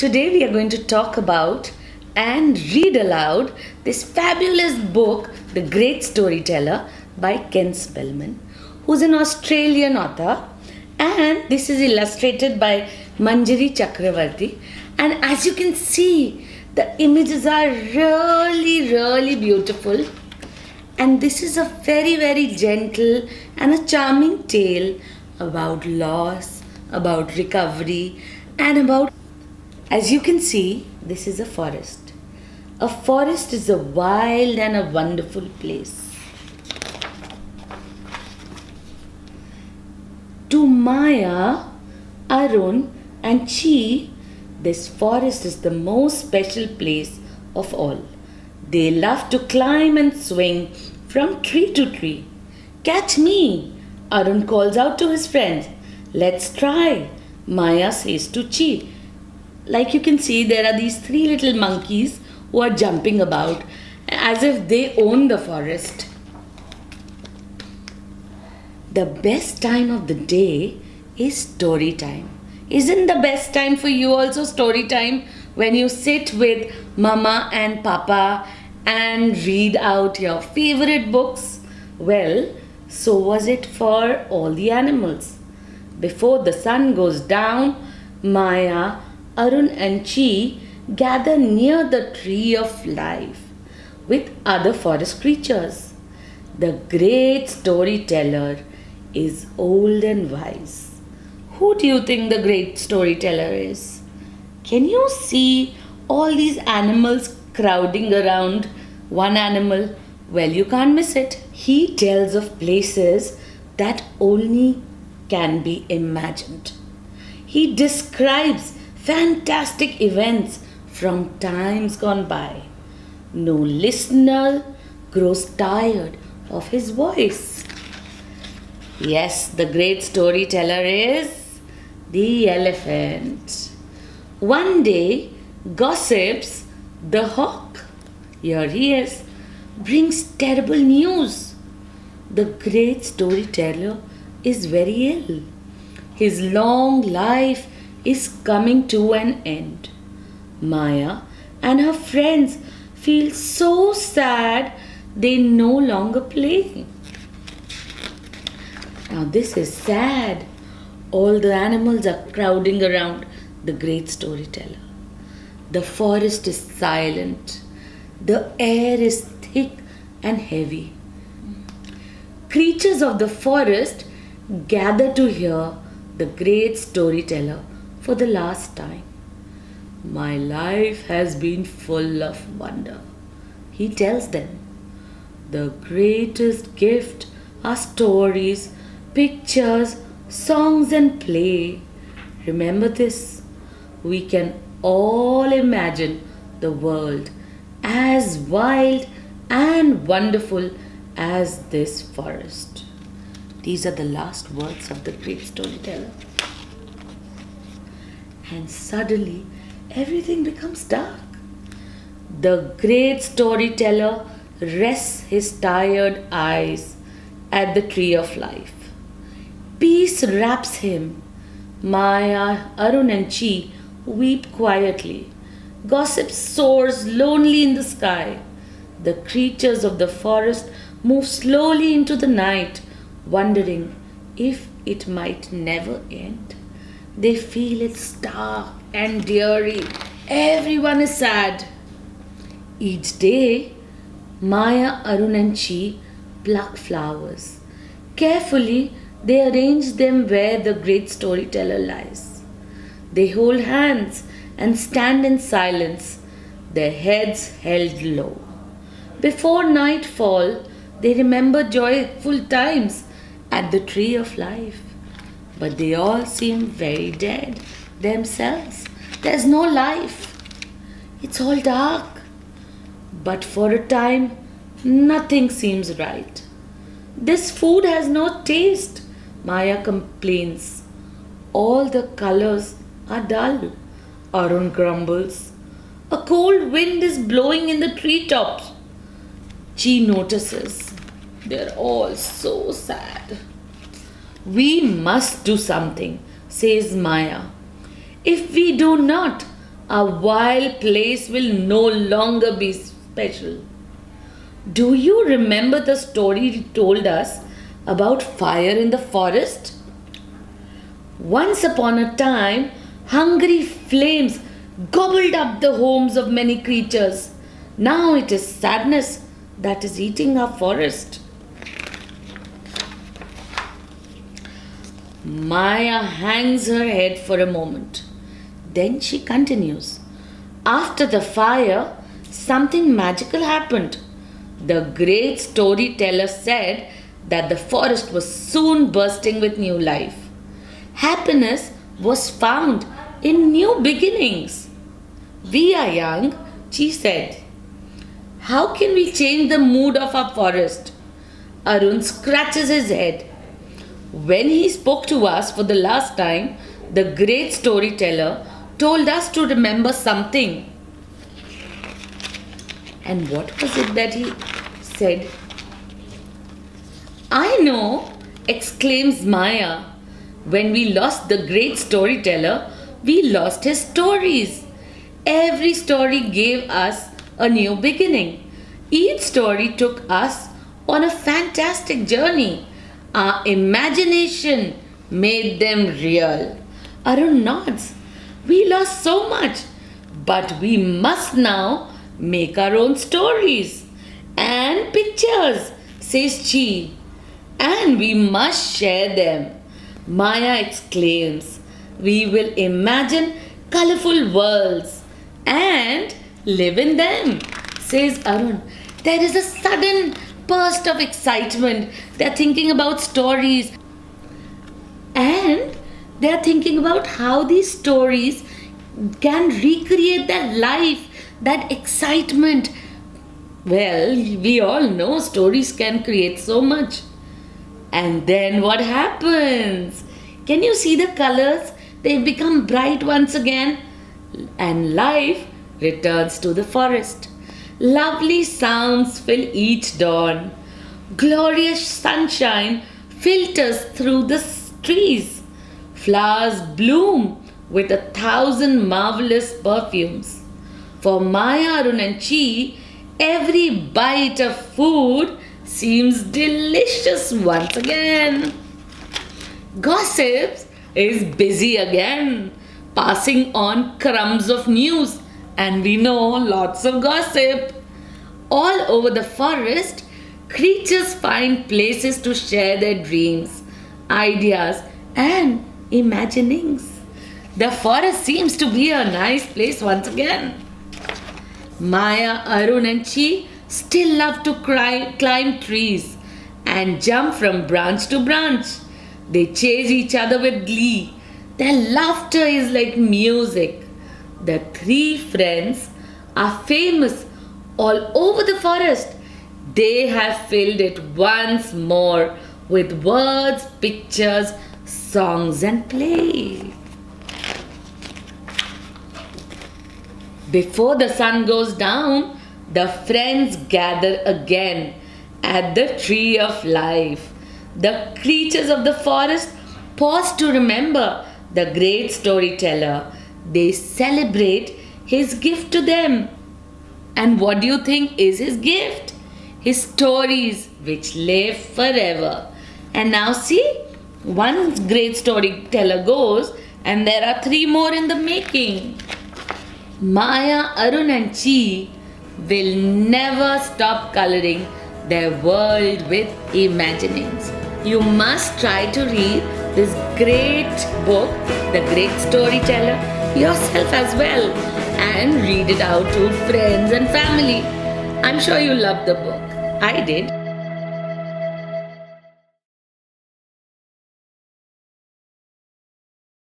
Today we are going to talk about and read aloud this fabulous book, The Great Storyteller by Ken Spillman, who's an Australian author, and this is illustrated by Manjari Chakravarti. And as you can see, the images are really beautiful, and this is a very gentle and a charming tale about loss, about recovery, and about, as you can see, this is a forest. A forest is a wild and a wonderful place. To Maya, Arun and Chi, this forest is the most special place of all. They love to climb and swing from tree to tree. Catch me, Arun calls out to his friends. Let's try, Maya says to Chi. Like you can see, there are these three little monkeys who are jumping about as if they own the forest. The best time of the day is story time. Isn't the best time for you also story time, when you sit with mama and papa and read out your favorite books? Well, so was it for all the animals. Before the sun goes down, Maya, Arun and Chi gather near the tree of life with other forest creatures. The great storyteller is old and wise. Who do you think the great storyteller is? Can you see all these animals crowding around one animal? Well, you can't miss it. He tells of places that only can be imagined. He describes fantastic events from times gone by. No listener grows tired of his voice. Yes, the great storyteller is the elephant. One day, Gossips, the hawk, here he is, brings terrible news. The great storyteller is very ill. His long life is coming to an end. Maya and her friends feel so sad they no longer play. Now this is sad. All the animals are crowding around the great storyteller. The forest is silent. The air is thick and heavy. Creatures of the forest gather to hear the great storyteller for the last time. My life has been full of wonder, he tells them. The greatest gift are stories, pictures, songs and play. Remember this, we can all imagine the world as wild and wonderful as this forest. These are the last words of the great storyteller. And suddenly everything becomes dark. The great storyteller rests his tired eyes at the tree of life. Peace wraps him. Maya, Arun and Chi weep quietly. Gossip soars lonely in the sky. The creatures of the forest move slowly into the night, wondering if it might never end. They feel it's dark and dreary. Everyone is sad. Each day, Maya, Arun and Chi pluck flowers. Carefully, they arrange them where the great storyteller lies. They hold hands and stand in silence, their heads held low. Before nightfall, they remember joyful times at the tree of life. But they all seem very dead themselves. There's no life. It's all dark. But for a time, nothing seems right. This food has no taste, Maya complains. All the colors are dull, Arun grumbles. A cold wind is blowing in the treetops. Chi notices. They're all so sad. We must do something, says Maya. If we do not, Our wild place will no longer be special. Do you remember the story he told us about fire in the forest? Once upon a time, hungry flames gobbled up the homes of many creatures. Now it is sadness that is eating our forest. Maya hangs her head for a moment. Then she continues. After the fire, something magical happened. The great storyteller said that the forest was soon bursting with new life. Happiness was found in new beginnings. We are young, she said. How can we change the mood of our forest? Arun scratches his head. When he spoke to us for the last time, the great storyteller told us to remember something. And what was it that he said? I know, exclaims Maya. When we lost the great storyteller, we lost his stories. Every story gave us a new beginning. Each story took us on a fantastic journey. Our imagination made them real. Arun nods. We lost so much, but we must now make our own stories and pictures, says Chi. And we must share them. Maya exclaims. We will imagine colorful worlds and live in them, says Arun. There is a sudden burst of excitement. They are thinking about stories and they are thinking about how these stories can recreate that life, that excitement. Well, we all know stories can create so much. And then what happens? Can you see the colors? They become bright once again. And life returns to the forest. Lovely sounds fill each dawn. Glorious sunshine filters through the trees. Flowers bloom with 1,000 marvelous perfumes. For Maya, Arun and Chi, every bite of food seems delicious once again. Gossips is busy again, passing on crumbs of news, and we know lots of gossip. All over the forest, creatures find places to share their dreams, ideas, and imaginings. The forest seems to be a nice place once again. Maya, Arun, and Chi still love to climb trees and jump from branch to branch. They chase each other with glee. Their laughter is like music. The three friends are famous all over the forest. They have filled it once more with words, pictures, songs, and play. Before the sun goes down, the friends gather again at the tree of life. The creatures of the forest pause to remember the great storyteller. They celebrate his gift to them. And what do you think is his gift? His stories which live forever. And now see, one great storyteller goes and there are 3 more in the making. Maya, Arun and Chi will never stop coloring their world with imaginings. You must try to read this great book, The Great Storyteller, yourself as well, and read it out to friends and family. I'm sure you love the book. I did.